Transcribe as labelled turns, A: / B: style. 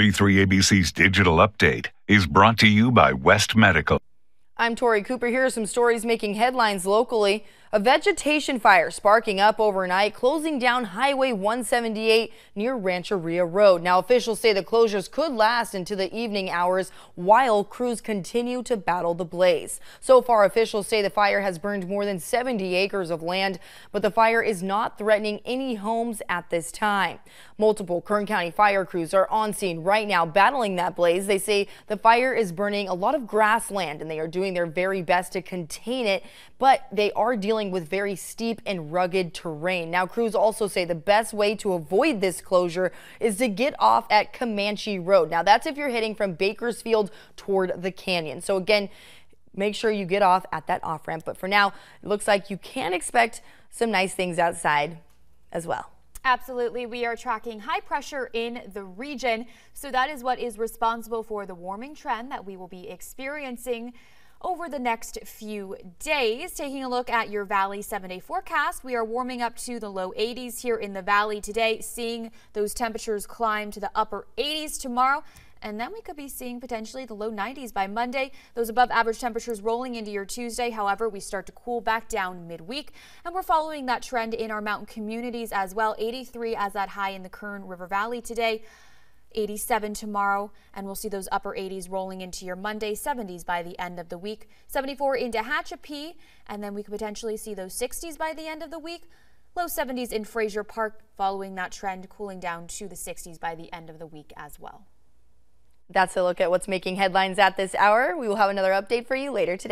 A: B3 ABC's digital update is brought to you by West Medical.
B: I'm Tori Cooper. Here are some stories making headlines locally. A vegetation fire sparking up overnight, closing down Highway 178 near Rancheria Road. Now, officials say the closures could last into the evening hours while crews continue to battle the blaze. So far, officials say the fire has burned more than 70 acres of land, but the fire is not threatening any homes at this time. Multiple Kern County fire crews are on scene right now battling that blaze. They say the fire is burning a lot of grassland and they are doing their very best to contain it, but they are dealing with very steep and rugged terrain. Now, crews also say the best way to avoid this closure is to get off at Comanche Road. Now, that's if you're heading from Bakersfield toward the canyon. So again, make sure you get off at that off ramp. But for now, it looks like you can expect some nice things outside as well.
C: Absolutely. We are tracking high pressure in the region. So that is what is responsible for the warming trend that we will be experiencing over the next few days. Taking a look at your Valley 7-day forecast, we are warming up to the low 80s here in the Valley today, seeing those temperatures climb to the upper 80s tomorrow. And then we could be seeing potentially the low 90s by Monday. Those above average temperatures rolling into your Tuesday. However, we start to cool back down midweek. And we're following that trend in our mountain communities as well. 83 as that high in the Kern River Valley today. 87 tomorrow, and we'll see those upper 80s rolling into your Monday, 70s by the end of the week, 74 into Hatchapee, and then we could potentially see those 60s by the end of the week, low 70s in Fraser Park, following that trend, cooling down to the 60s by the end of the week as well.
B: That's a look at what's making headlines at this hour. We will have another update for you later today.